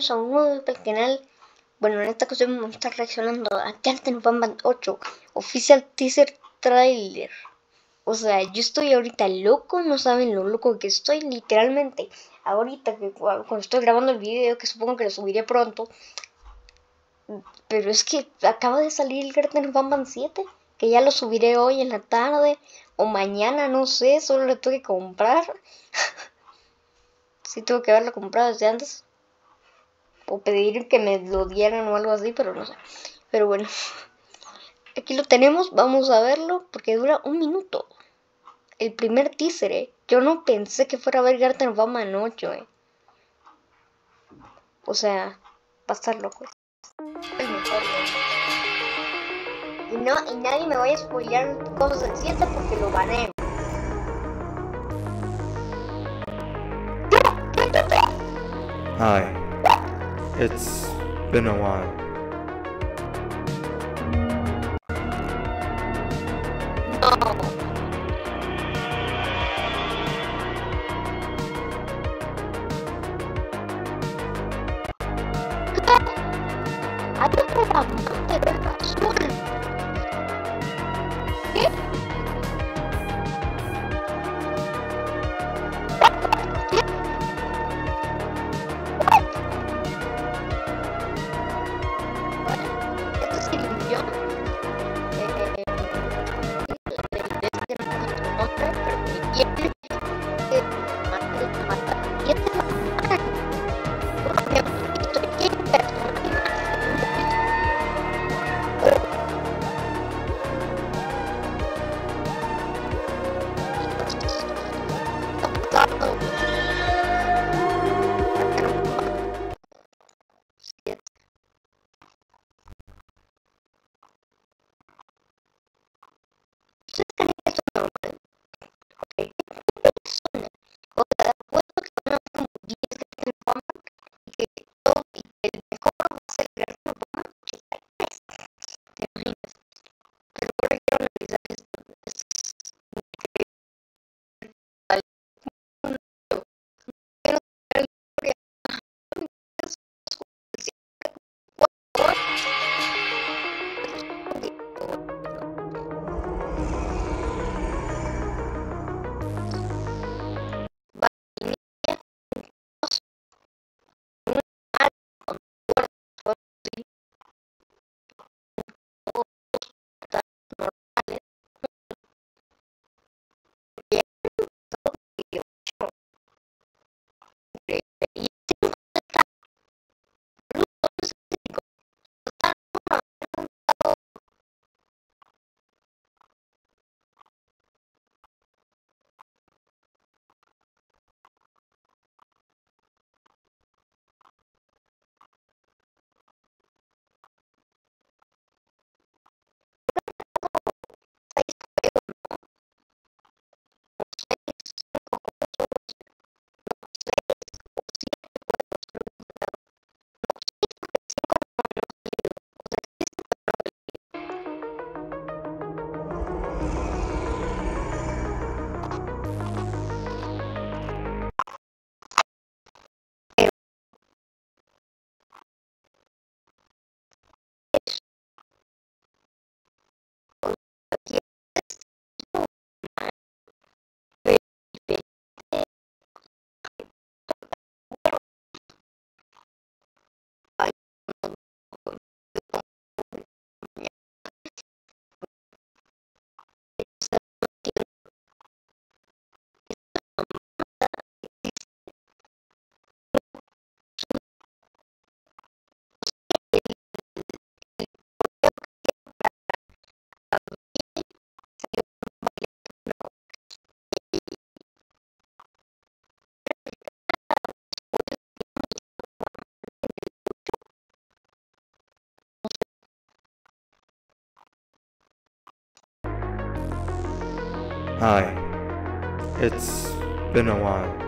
bienvenidos a un nuevo video del canal. Bueno, en esta ocasión vamos a estar reaccionando a Garten of Banban 8 Official Teaser Trailer. O sea, yo estoy ahorita loco, no saben lo loco que estoy, literalmente. Ahorita que cuando estoy grabando el video, que supongo que lo subiré pronto. Pero es que acaba de salir el Garten of Banban 7, que ya lo subiré hoy en la tarde o mañana, no sé, solo lo tengo que comprar. Sí, tengo que haberlo comprado desde antes. O pedir que me lo dieran o algo así, pero no sé. Pero bueno, aquí lo tenemos, vamos a verlo porque dura 1 minuto. El primer teaser, Yo no pensé que fuera a ver Garten of Banban 8, O sea, va a estar loco. El mejor, y nadie me vaya a spoilear cosas del 7 porque lo baneo. Hi, it's been a while. No. Hay otro amante de azul. ¿Qué? Este es el millón. Hi, it's been a while.